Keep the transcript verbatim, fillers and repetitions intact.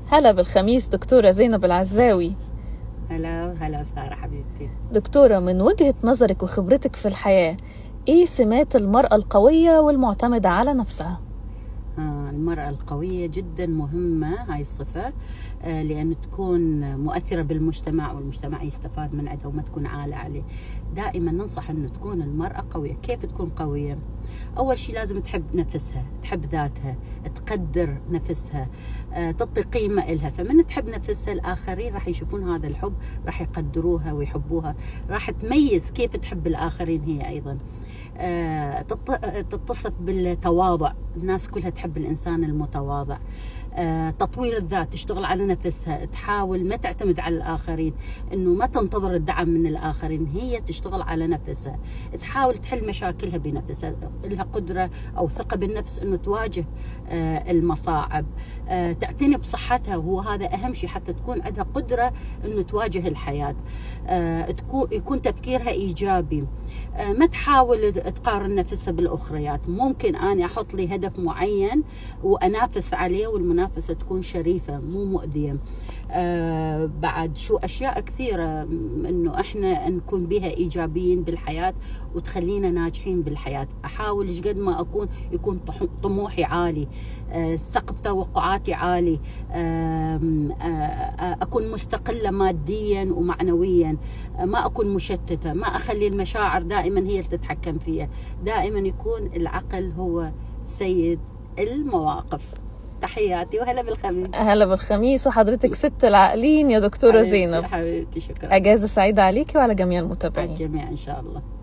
هلا بالخميس دكتورة زينب العزاوي. هلا هلا سارة حبيبتي. دكتورة، من وجهة نظرك وخبرتك في الحياة، ايه سمات المرأة القوية والمعتمدة على نفسها؟ آه المرأة القوية جدا مهمة هاي الصفة، آه لأن تكون مؤثرة بالمجتمع والمجتمع يستفاد من عندها وما تكون عالة عليه. دائما ننصح أنه تكون المرأة قوية. كيف تكون قوية؟ أول شيء لازم تحب نفسها، تحب ذاتها، تقدر نفسها، آه تعطي قيمة إلها. فمن تحب نفسها الآخرين راح يشوفون هذا الحب، راح يقدروها ويحبوها، راح تميز كيف تحب الآخرين هي أيضا. آه تتصف بالتواضع، الناس كلها تحب الإنسان المتواضع. آه تطوير الذات، تشتغل على نفسها، تحاول ما تعتمد على الآخرين، إنه ما تنتظر الدعم من الآخرين، هي تشتغل على نفسها، تحاول تحل مشاكلها بنفسها، لها قدرة أو ثقة بالنفس إنه تواجه آه المصاعب، آه تعتني بصحتها، وهو هذا أهم شيء حتى تكون عندها قدرة إنه تواجه الحياة. آه تكون يكون تفكيرها إيجابي، آه ما تحاول تقارن نفسها بالأخريات. ممكن أنا أحط لي هدف معين وأنافس عليه، والمنافسة تكون شريفة مو مؤذية. آه بعد شو أشياء كثيرة إنه إحنا نكون بها إيجابيين بالحياة وتخلينا ناجحين بالحياة. أحاول إيش قد ما أكون يكون طموحي عالي، آه سقف توقعاتي عالي، آه آه أكون مستقلة ماديا ومعنويا، آه ما أكون مشتتة، ما أخلي المشاعر دائما هي اللي تتحكم فيها. دائما يكون العقل هو سيد المواقف. تحياتي وهلا بالخميس. هلا بالخميس وحضرتك ست العاقلين يا دكتورة زينب. حبيبتي شكرا. أجازة سعيدة عليكي وعلى جميع المتابعين. الجميع إن شاء الله.